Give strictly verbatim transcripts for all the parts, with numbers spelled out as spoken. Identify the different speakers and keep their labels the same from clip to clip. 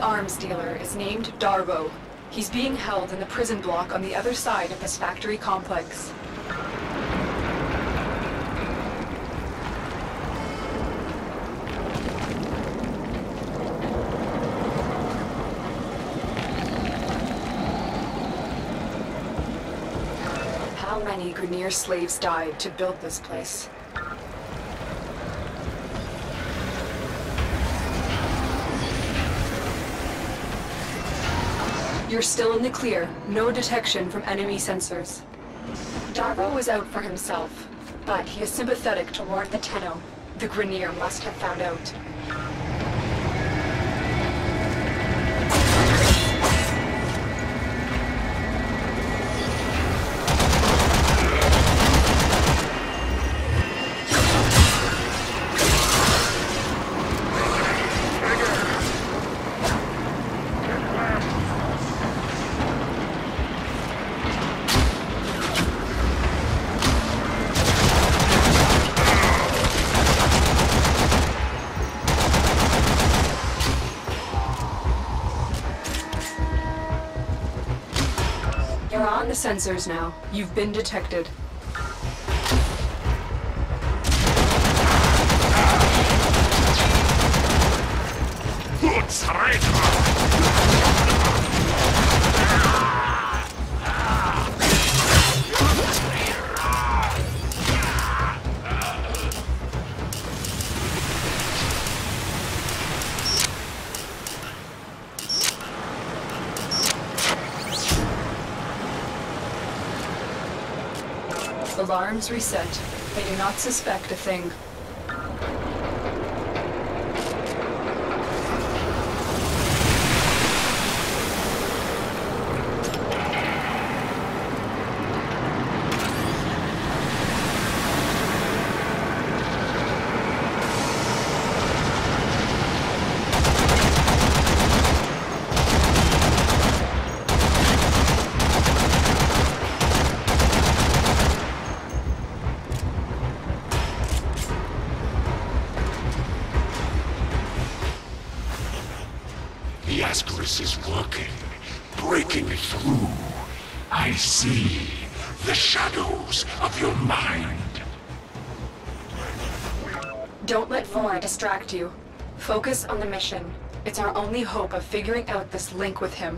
Speaker 1: arms dealer is named Darvo. He's being held in the prison block on the other side of this factory complex. How many Grineer slaves died to build this place? You're still in the clear. No detection from enemy sensors. Darvo was out for himself, but he is sympathetic toward the Tenno. The Grineer must have found out. You're on the sensors now. You've been detected. Alarms reset. They do not suspect a thing.
Speaker 2: The Ascaris is working, breaking through. I see the shadows of your mind.
Speaker 1: Don't let Vor distract you. Focus on the mission. It's our only hope of figuring out this link with him.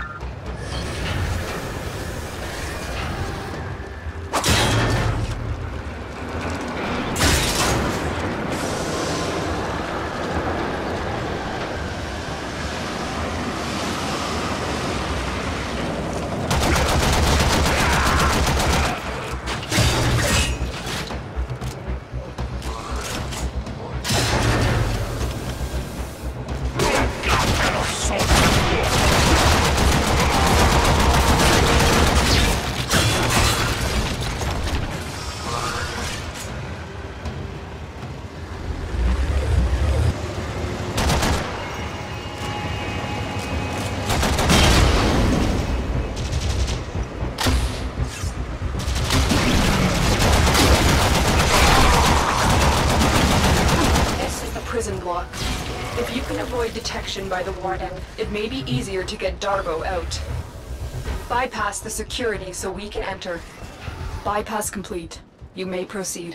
Speaker 1: Prison block. If you can avoid detection by the Warden, it may be easier to get Darvo out. Bypass the security so we can enter. Bypass complete. You may proceed.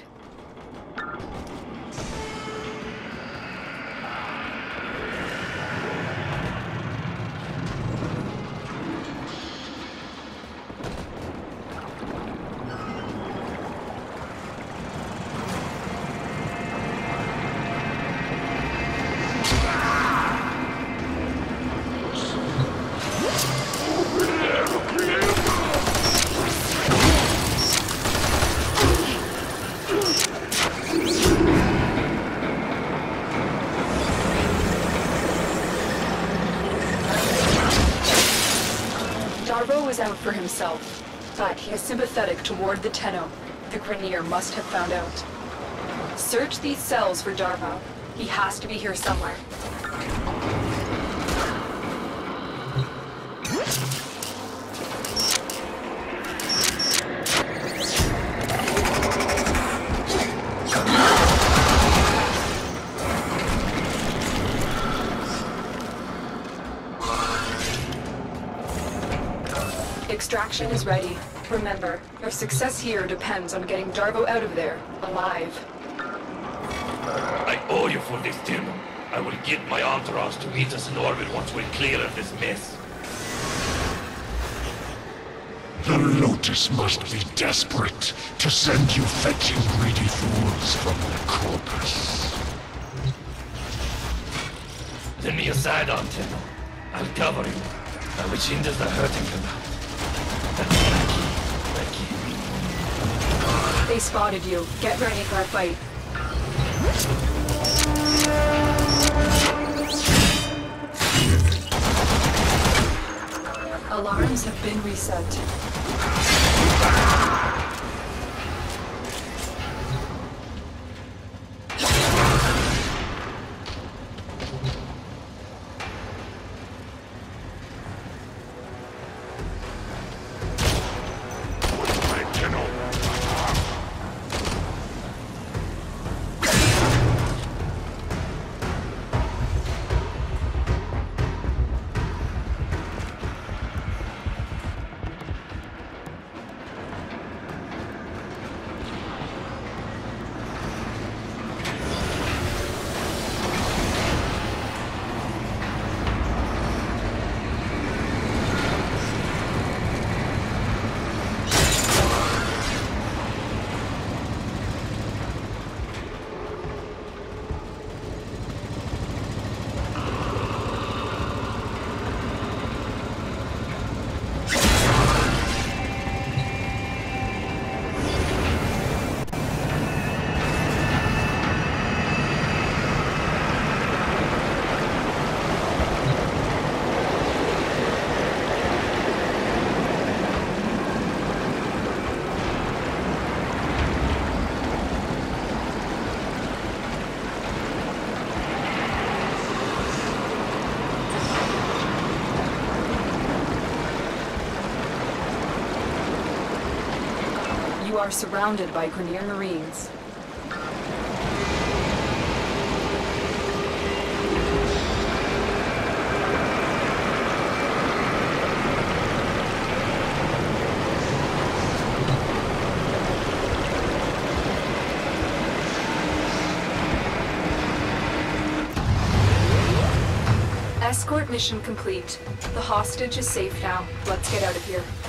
Speaker 1: Darvo is out for himself, but he is sympathetic toward the Tenno. The Grineer must have found out. Search these cells for Darvo. He has to be here somewhere. Extraction is ready. Remember, your success here depends on getting Darvo out of there, alive.
Speaker 3: I owe you for this, Tim. I will get my entourage to meet us in orbit once we're clear of this mess.
Speaker 2: The Lotus must be desperate to send you fetching greedy fools from the Corpus.
Speaker 3: Turn me aside on, Tim. I'll cover you. I which hinders the hurting about. Thank you.
Speaker 1: They spotted you. Get ready for a fight. Alarms have been reset. You are surrounded by Grineer Marines. Escort mission complete. The hostage is safe now. Let's get out of here.